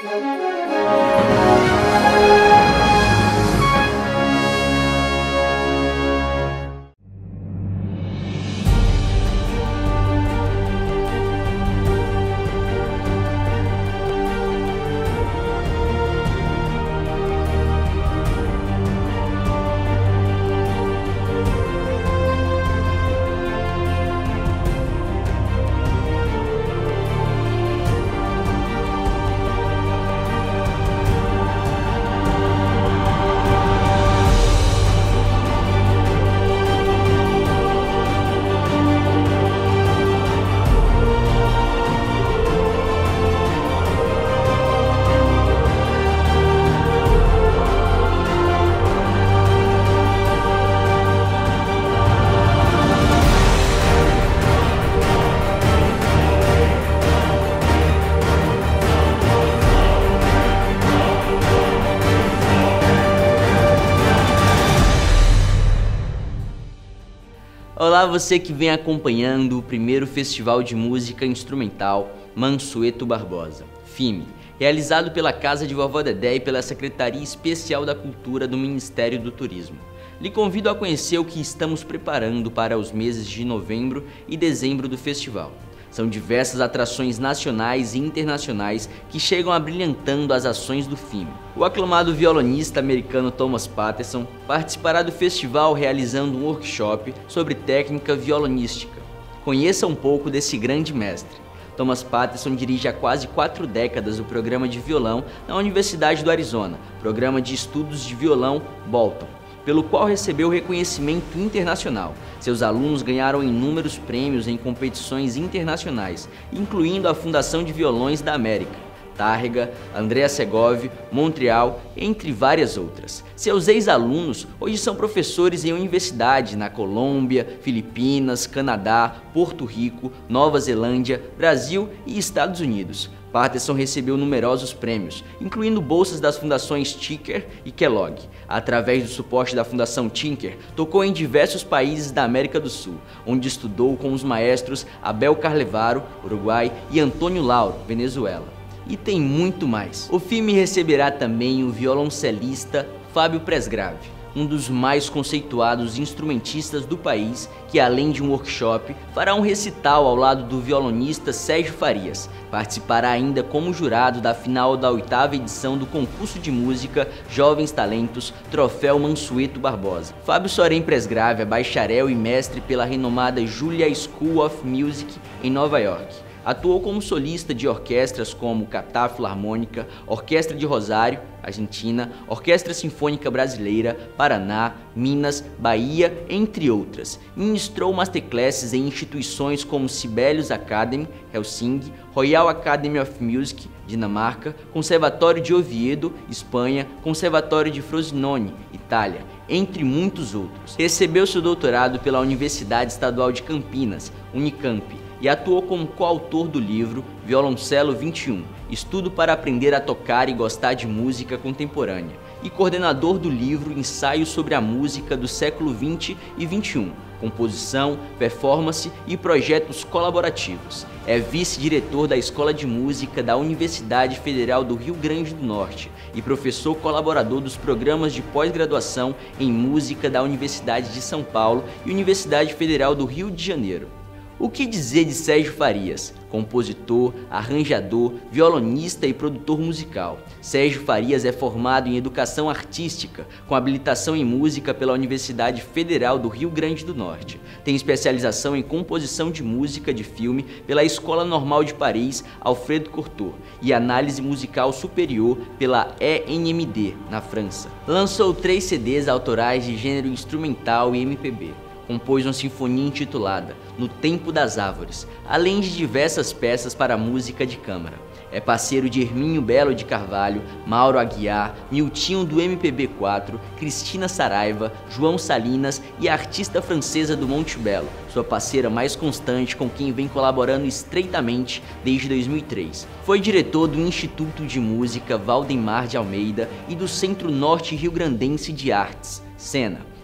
Olá, você que vem acompanhando o primeiro Festival de Música Instrumental Mansueto Barbosa, FIME, realizado pela Casa de Vovó Dedé e pela Secretaria Especial da Cultura do Ministério do Turismo. Lhe convido a conhecer o que estamos preparando para os meses de novembro e dezembro do festival. São diversas atrações nacionais e internacionais que chegam abrilhantando as ações do FIME. O aclamado violonista americano Thomas Patterson participará do festival realizando um workshop sobre técnica violonística. Conheça um pouco desse grande mestre. Thomas Patterson dirige há quase 4 décadas o programa de violão na Universidade do Arizona, programa de estudos de violão Bolton, pelo qual recebeu reconhecimento internacional. Seus alunos ganharam inúmeros prêmios em competições internacionais, incluindo a Fundação de Violões da América, Tárrega, Andrea Segovia, Montreal, entre várias outras. Seus ex-alunos hoje são professores em universidade na Colômbia, Filipinas, Canadá, Porto Rico, Nova Zelândia, Brasil e Estados Unidos. Patterson recebeu numerosos prêmios, incluindo bolsas das fundações Tinker e Kellogg. Através do suporte da Fundação Tinker, tocou em diversos países da América do Sul, onde estudou com os maestros Abel Carlevaro, Uruguai, e Antônio Lauro, Venezuela. E tem muito mais. O FIME receberá também o violoncelista Fábio Presgrave, um dos mais conceituados instrumentistas do país, que além de um workshop, fará um recital ao lado do violonista Sérgio Farias. Participará ainda como jurado da final da 8ª edição do concurso de música Jovens Talentos, Troféu Mansueto Barbosa. Fábio Sorém Presgrave é bacharel e mestre pela renomada Juilliard School of Music em Nova York. Atuou como solista de orquestras como Catar Filarmônica, Orquestra de Rosário, Argentina, Orquestra Sinfônica Brasileira, Paraná, Minas, Bahia, entre outras. Ministrou masterclasses em instituições como Sibelius Academy, Helsinki, Royal Academy of Music, Dinamarca, Conservatório de Oviedo, Espanha, Conservatório de Frosinone, Itália, entre muitos outros. Recebeu seu doutorado pela Universidade Estadual de Campinas, Unicamp, e atuou como coautor do livro Violoncelo 21, Estudo para aprender a tocar e gostar de música contemporânea, e coordenador do livro Ensaios sobre a Música do século XX e XXI, Composição, Performance e Projetos Colaborativos. É vice-diretor da Escola de Música da Universidade Federal do Rio Grande do Norte e professor colaborador dos programas de pós-graduação em Música da Universidade de São Paulo e Universidade Federal do Rio de Janeiro. O que dizer de Sérgio Farias? Compositor, arranjador, violonista e produtor musical. Sérgio Farias é formado em Educação Artística, com habilitação em Música pela Universidade Federal do Rio Grande do Norte. Tem especialização em Composição de Música de Filme pela Escola Normal de Paris, Alfredo Cortot, e Análise Musical Superior pela ENMD, na França. Lançou 3 CDs autorais de gênero instrumental e MPB. Compôs uma sinfonia intitulada No Tempo das Árvores, além de diversas peças para música de câmara. É parceiro de Hermínio Belo de Carvalho, Mauro Aguiar, Miltinho do MPB4, Cristina Saraiva, João Salinas e a artista francesa do Monte Belo, sua parceira mais constante com quem vem colaborando estreitamente desde 2003. Foi diretor do Instituto de Música Valdemar de Almeida e do Centro Norte Rio Grandense de Artes, SENA.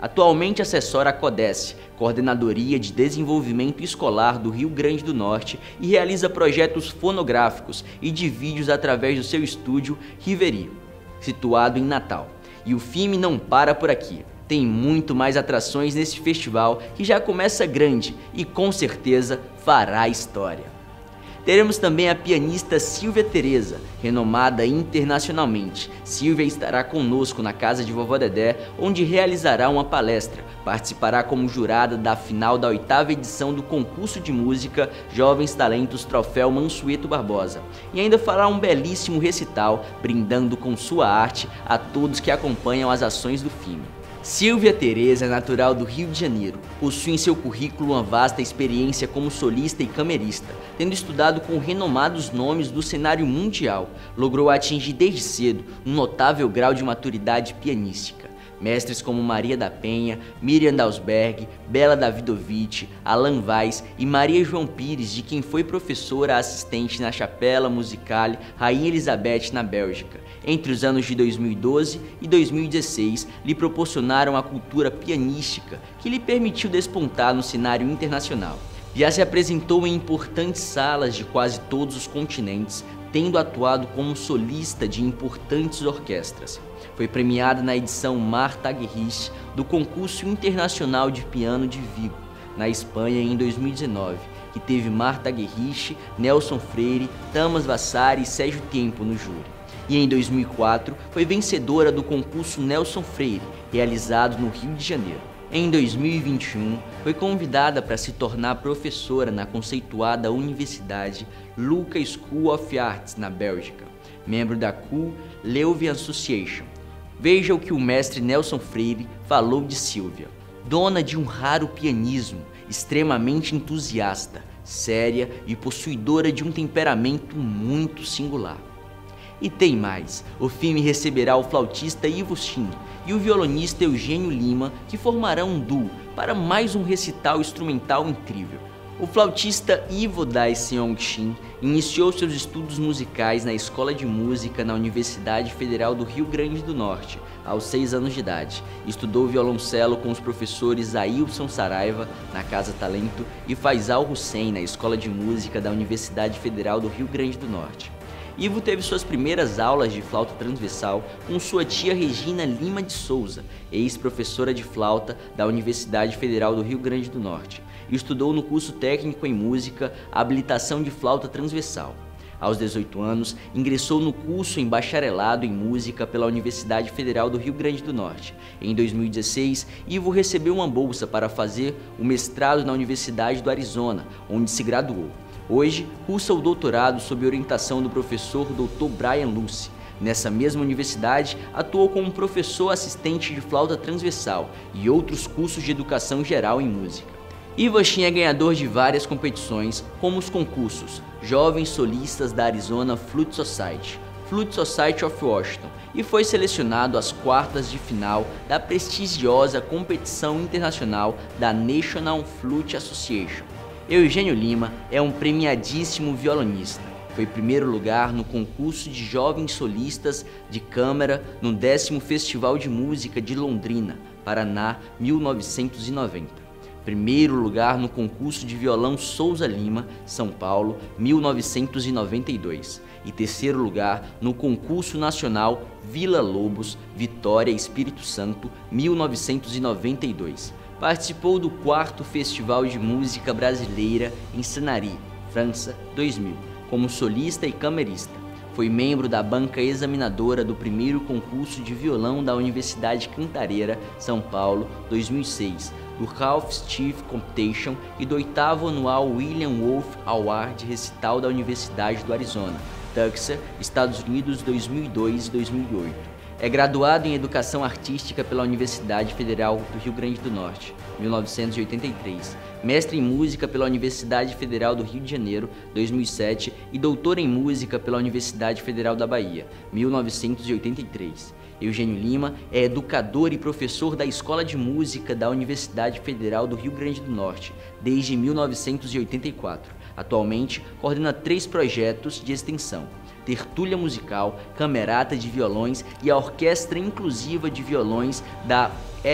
Atualmente assessora a CODES, Coordenadoria de Desenvolvimento Escolar do Rio Grande do Norte, e realiza projetos fonográficos e de vídeos através do seu estúdio Riveri, situado em Natal. E o filme não para por aqui. Tem muito mais atrações nesse festival que já começa grande e com certeza fará história. Teremos também a pianista Silvia Tereza, renomada internacionalmente. Silvia estará conosco na casa de Vovó Dedé, onde realizará uma palestra. Participará como jurada da final da 8ª edição do concurso de música Jovens Talentos Troféu Mansueto Barbosa. E ainda fará um belíssimo recital, brindando com sua arte a todos que acompanham as ações do filme. Silvia Tereza é natural do Rio de Janeiro, possui em seu currículo uma vasta experiência como solista e camerista, tendo estudado com renomados nomes do cenário mundial. Logrou atingir desde cedo um notável grau de maturidade pianística. Mestres como Maria da Penha, Miriam Dalsberg, Bela Davidovich, Alan Weiss e Maria João Pires, de quem foi professora assistente na Chapela Musicale Rainha Elizabeth na Bélgica. Entre os anos de 2012 e 2016, lhe proporcionaram a cultura pianística que lhe permitiu despontar no cenário internacional. Já se apresentou em importantes salas de quase todos os continentes, tendo atuado como solista de importantes orquestras. Foi premiada na edição Marta Guerrich do Concurso Internacional de Piano de Vigo, na Espanha, em 2019, que teve Marta Guerrich, Nelson Freire, Tamas Vassari e Sérgio Tempo no júri. E em 2004 foi vencedora do concurso Nelson Freire, realizado no Rio de Janeiro. Em 2021, foi convidada para se tornar professora na conceituada Universidade Lucca School of Arts, na Bélgica, membro da Cool Leuven Association. Veja o que o mestre Nelson Freire falou de Silvia. Dona de um raro pianismo, extremamente entusiasta, séria e possuidora de um temperamento muito singular. E tem mais, o filme receberá o flautista Ivo Shin e o violonista Eugênio Lima, que formarão um duo para mais um recital instrumental incrível. O flautista Ivo Dai Seong Shin iniciou seus estudos musicais na Escola de Música na Universidade Federal do Rio Grande do Norte, aos 6 anos de idade. Estudou violoncelo com os professores Ailson Saraiva, na Casa Talento, e Faisal Hussein, na Escola de Música da Universidade Federal do Rio Grande do Norte. Ivo teve suas primeiras aulas de flauta transversal com sua tia Regina Lima de Souza, ex-professora de flauta da Universidade Federal do Rio Grande do Norte, e estudou no curso técnico em música habilitação de flauta transversal. Aos 18 anos, ingressou no curso em bacharelado em música pela Universidade Federal do Rio Grande do Norte. Em 2016, Ivo recebeu uma bolsa para fazer o mestrado na Universidade do Arizona, onde se graduou. Hoje, cursa o doutorado sob orientação do professor Dr. Brian Lucy. Nessa mesma universidade, atuou como professor assistente de flauta transversal e outros cursos de educação geral em música. Ivo Shin é ganhador de várias competições, como os concursos Jovens Solistas da Arizona Flute Society, Flute Society of Washington, e foi selecionado às quartas de final da prestigiosa competição internacional da National Flute Association. Eugênio Lima é um premiadíssimo violonista. Foi primeiro lugar no concurso de jovens solistas de câmara no 10º Festival de Música de Londrina, Paraná, 1990. Primeiro lugar no concurso de violão Souza Lima, São Paulo, 1992. E terceiro lugar no concurso nacional Vila Lobos, Vitória, Espírito Santo, 1992. Participou do 4º Festival de Música Brasileira em Sanary, França, 2000, como solista e camerista. Foi membro da banca examinadora do primeiro concurso de violão da Universidade Cantareira, São Paulo, 2006, do Ralph Steve Competition e do 8º anual William Wolf Award Recital da Universidade do Arizona, Tucson, Estados Unidos, 2002 e 2008. É graduado em Educação Artística pela Universidade Federal do Rio Grande do Norte, 1983, mestre em Música pela Universidade Federal do Rio de Janeiro, 2007 e doutor em Música pela Universidade Federal da Bahia, 1983. Eugênio Lima é educador e professor da Escola de Música da Universidade Federal do Rio Grande do Norte, desde 1984. Atualmente, coordena 3 projetos de extensão: Tertúlia Musical, Camerata de Violões e a Orquestra Inclusiva de Violões da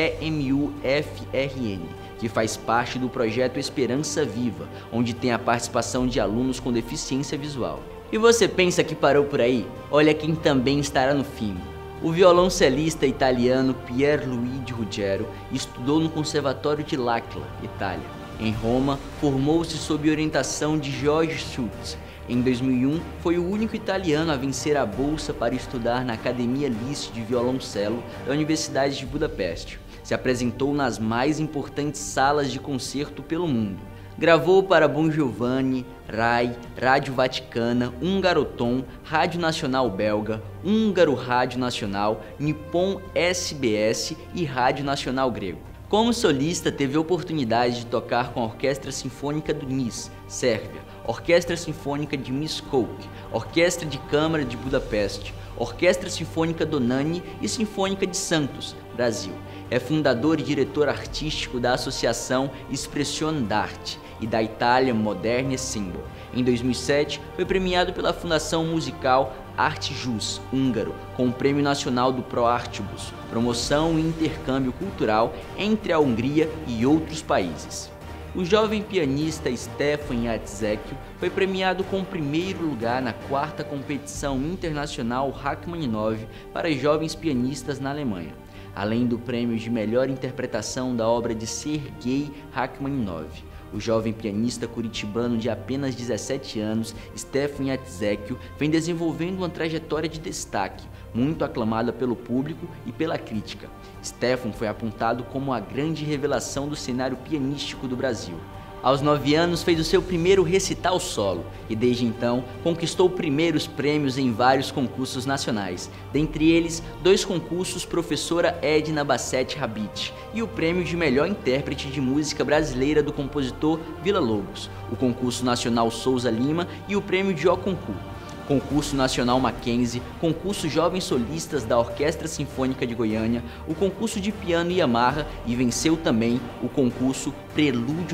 EMUFRN, que faz parte do projeto Esperança Viva, onde tem a participação de alunos com deficiência visual. E você pensa que parou por aí? Olha quem também estará no filme. O violoncelista italiano Pierluigi Ruggiero estudou no Conservatório de L'Aquila, Itália. Em Roma, formou-se sob orientação de George Schultz. Em 2001, foi o único italiano a vencer a bolsa para estudar na Academia Liszt de Violoncelo da Universidade de Budapeste. Se apresentou nas mais importantes salas de concerto pelo mundo. Gravou para Bon Giovanni, RAI, Rádio Vaticana, Húngaro-Tom, Rádio Nacional Belga, Húngaro Rádio Nacional, Nippon SBS e Rádio Nacional Grego. Como solista, teve a oportunidade de tocar com a Orquestra Sinfônica do Nis, Sérvia, Orquestra Sinfônica de Miskolc, Orquestra de Câmara de Budapeste, Orquestra Sinfônica do Nani e Sinfônica de Santos, Brasil. É fundador e diretor artístico da Associação Espressione d'Arte e da Italia Moderne Ensemble. Em 2007, foi premiado pela Fundação Musical Arte Jus, húngaro, com o Prêmio Nacional do Pro Artibus, promoção e intercâmbio cultural entre a Hungria e outros países. O jovem pianista Stefan Jacek foi premiado com o primeiro lugar na 4ª competição internacional Rachmaninoff para jovens pianistas na Alemanha, além do prêmio de melhor interpretação da obra de Sergei Rachmaninoff. O jovem pianista curitibano de apenas 17 anos, Stefan Jacek, vem desenvolvendo uma trajetória de destaque, muito aclamada pelo público e pela crítica. Stefan foi apontado como a grande revelação do cenário pianístico do Brasil. Aos 9 anos fez o seu primeiro recital solo e desde então conquistou primeiros prêmios em vários concursos nacionais, dentre eles 2 concursos Professora Edna Bassetti Rabit e o prêmio de melhor intérprete de música brasileira do compositor Villa-Lobos, o concurso nacional Souza Lima e o prêmio de O Concurso. Concurso Nacional Mackenzie, concurso Jovens Solistas da Orquestra Sinfônica de Goiânia, o concurso de piano Yamaha e venceu também o concurso Prelúdio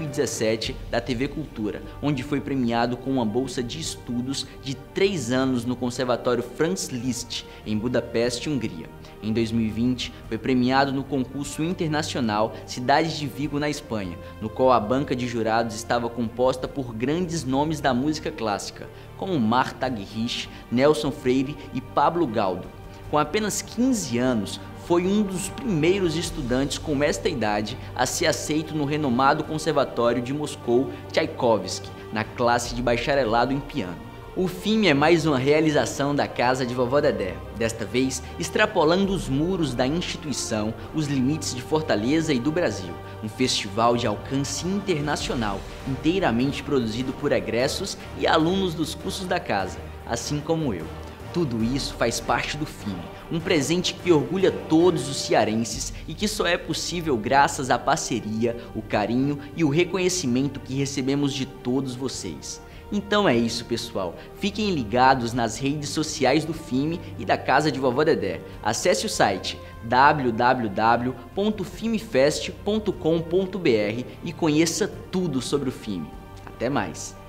2017 da TV Cultura, onde foi premiado com uma bolsa de estudos de 3 anos no Conservatório Franz Liszt, em Budapeste, Hungria. Em 2020, foi premiado no concurso internacional Cidade de Vigo, na Espanha, no qual a banca de jurados estava composta por grandes nomes da música clássica, como Martha Argerich, Nelson Freire e Pablo Gaudio. Com apenas 15 anos, foi um dos primeiros estudantes com esta idade a ser aceito no renomado Conservatório de Moscou Tchaikovsky, na classe de bacharelado em piano. O filme é mais uma realização da Casa de Vovó Dedé, desta vez extrapolando os muros da instituição, os limites de Fortaleza e do Brasil. Um festival de alcance internacional, inteiramente produzido por egressos e alunos dos cursos da casa, assim como eu. Tudo isso faz parte do filme, um presente que orgulha todos os cearenses e que só é possível graças à parceria, o carinho e o reconhecimento que recebemos de todos vocês. Então é isso, pessoal. Fiquem ligados nas redes sociais do filme e da Casa de Vovó Dedé. Acesse o site www.filmefest.com.br e conheça tudo sobre o filme. Até mais!